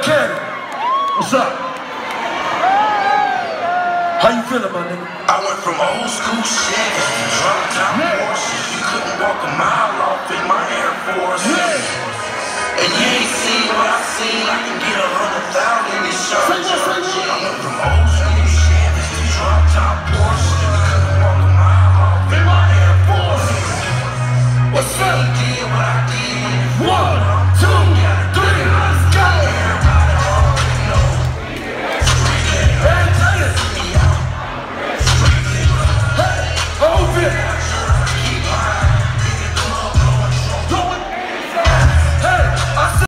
Candy, what's up? How you feeling, my nigga? I went from old school Chevys to drop top Porsches. You couldn't walk a mile off in my Air Force. And you ain't seen what I seen. I can get 100,000 in this shirt.